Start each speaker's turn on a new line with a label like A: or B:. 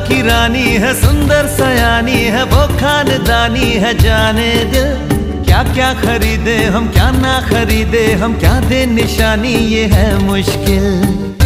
A: की रानी है, सुंदर सयानी है, वो खानदानी है। जाने दिल क्या क्या खरीदे हम, क्या ना खरीदे हम, क्या दे निशानी, ये है मुश्किल।